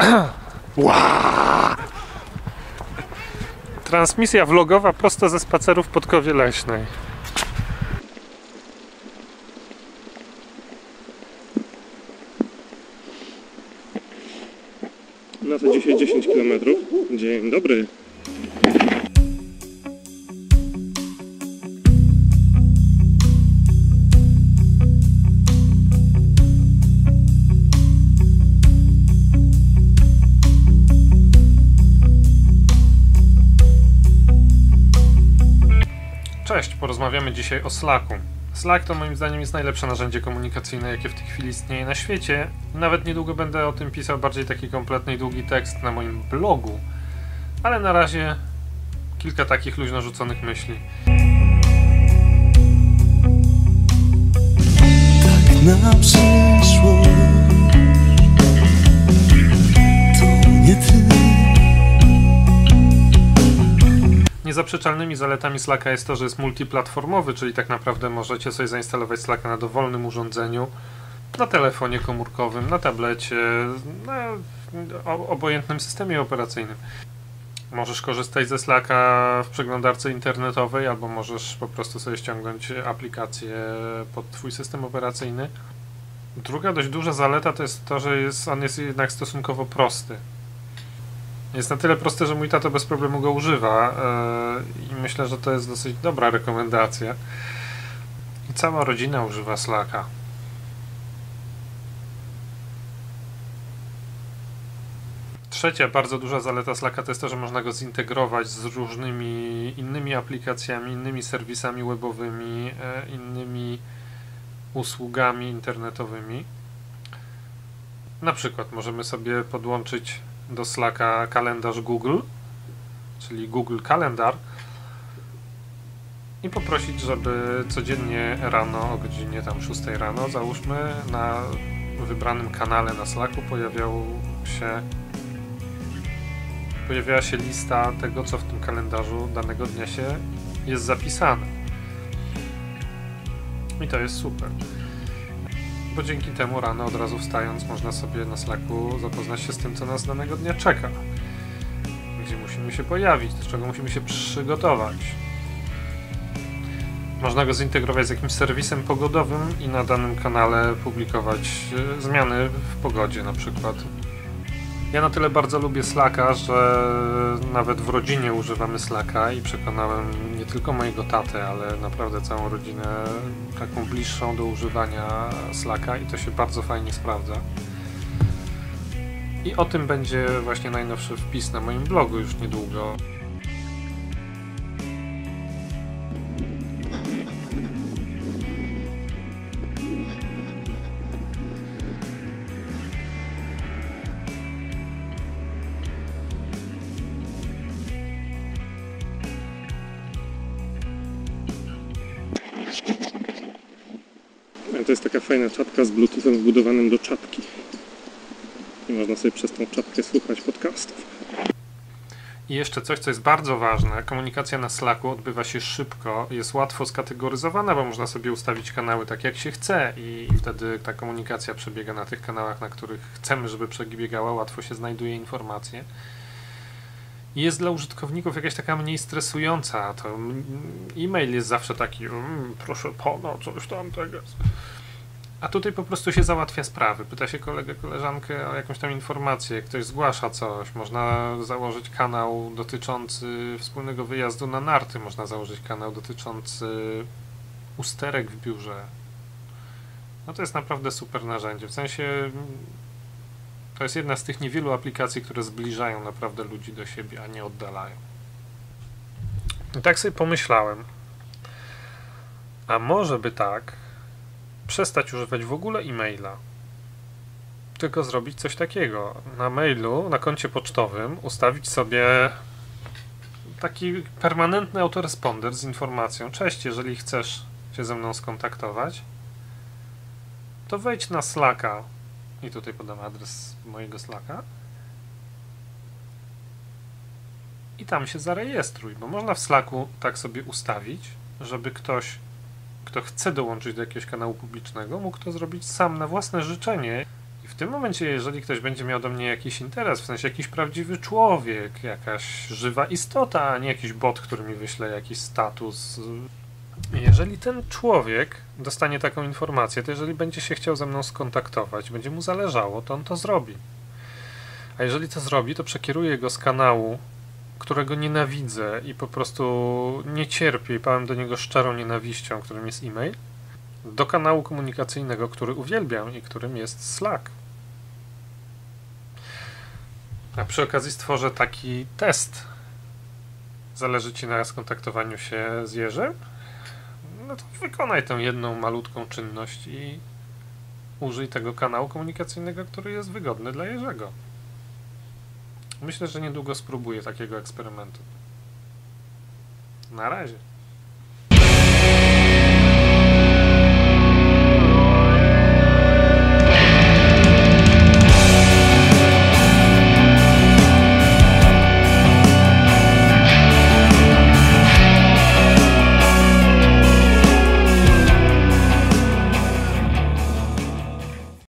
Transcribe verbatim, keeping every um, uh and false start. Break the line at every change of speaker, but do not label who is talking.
Transmisja vlogowa prosto ze spacerów w Podkowie Leśnej.
No to dzisiaj dziesięć kilometrów. Dzień dobry.
Cześć, porozmawiamy dzisiaj o Slacku. Slack to moim zdaniem jest najlepsze narzędzie komunikacyjne, jakie w tej chwili istnieje na świecie. Nawet niedługo będę o tym pisał bardziej taki kompletny i długi tekst na moim blogu. Ale na razie kilka takich luźno rzuconych myśli.
Tak na przyszłość to nie ty.
Niezaprzeczalnymi zaletami Slacka jest to, że jest multiplatformowy, czyli tak naprawdę możecie sobie zainstalować Slacka na dowolnym urządzeniu, na telefonie komórkowym, na tablecie, na obojętnym systemie operacyjnym. Możesz korzystać ze Slacka w przeglądarce internetowej, albo możesz po prostu sobie ściągnąć aplikację pod twój system operacyjny. Druga dość duża zaleta to jest to, że jest, on jest jednak stosunkowo prosty. Jest na tyle prosty, że mój tato bez problemu go używa yy, i myślę, że to jest dosyć dobra rekomendacja. I cała rodzina używa Slacka. Trzecia bardzo duża zaleta Slacka to jest to, że można go zintegrować z różnymi innymi aplikacjami, innymi serwisami webowymi, yy, innymi usługami internetowymi. Na przykład możemy sobie podłączyć do Slacka kalendarz Google, czyli Google Kalendar, i poprosić, żeby codziennie rano o godzinie tam szóstej rano, załóżmy, na wybranym kanale na Slacku pojawiał się pojawiała się lista tego, co w tym kalendarzu danego dnia się jest zapisane. I to jest super. Bo dzięki temu rano, od razu wstając, można sobie na Slacku zapoznać się z tym, co nas danego dnia czeka. Gdzie musimy się pojawić, do czego musimy się przygotować. Można go zintegrować z jakimś serwisem pogodowym i na danym kanale publikować zmiany w pogodzie na przykład. Ja na tyle bardzo lubię Slacka, że nawet w rodzinie używamy Slacka i przekonałem nie tylko mojego tatę, ale naprawdę całą rodzinę taką bliższą do używania Slacka i to się bardzo fajnie sprawdza. I o tym będzie właśnie najnowszy wpis na moim blogu już niedługo.
To jest taka fajna czapka z bluetoothem wbudowanym do czapki. I można sobie przez tą czapkę słuchać podcastów.
I jeszcze coś, co jest bardzo ważne. Komunikacja na Slacku odbywa się szybko, jest łatwo skategoryzowana, bo można sobie ustawić kanały tak jak się chce i wtedy ta komunikacja przebiega na tych kanałach, na których chcemy, żeby przebiegała, łatwo się znajduje informacje. I jest dla użytkowników jakaś taka mniej stresująca. To e-mail jest zawsze taki, mmm, proszę pana, coś tam tego. A tutaj po prostu się załatwia sprawy. Pyta się kolegę, koleżankę o jakąś tam informację, ktoś zgłasza coś, można założyć kanał dotyczący wspólnego wyjazdu na narty, można założyć kanał dotyczący usterek w biurze. No to jest naprawdę super narzędzie. W sensie to jest jedna z tych niewielu aplikacji, które zbliżają naprawdę ludzi do siebie, a nie oddalają. I tak sobie pomyślałem, a może by tak przestać używać w ogóle e-maila, tylko zrobić coś takiego. Na mailu, na koncie pocztowym ustawić sobie taki permanentny autoresponder z informacją: cześć, jeżeli chcesz się ze mną skontaktować, to wejdź na Slacka i tutaj podam adres mojego Slacka i tam się zarejestruj, bo można w Slacku tak sobie ustawić, żeby ktoś, kto chce dołączyć do jakiegoś kanału publicznego, mógł to zrobić sam na własne życzenie W tym momencie, jeżeli ktoś będzie miał do mnie jakiś interes, w sensie jakiś prawdziwy człowiek, jakaś żywa istota, a nie jakiś bot, który mi wyśle jakiś status. Jeżeli ten człowiek dostanie taką informację, to jeżeli będzie się chciał ze mną skontaktować, będzie mu zależało, to on to zrobi. A jeżeli to zrobi, to przekieruję go z kanału, którego nienawidzę i po prostu nie cierpię i pałem do niego szczerą nienawiścią, którym jest e-mail, do kanału komunikacyjnego, który uwielbiam i którym jest Slack. A przy okazji stworzę taki test. Zależy Ci na skontaktowaniu się z Jerzym? No to wykonaj tę jedną malutką czynność i użyj tego kanału komunikacyjnego, który jest wygodny dla Jerzego. Myślę, że niedługo spróbuję takiego eksperymentu. Na razie.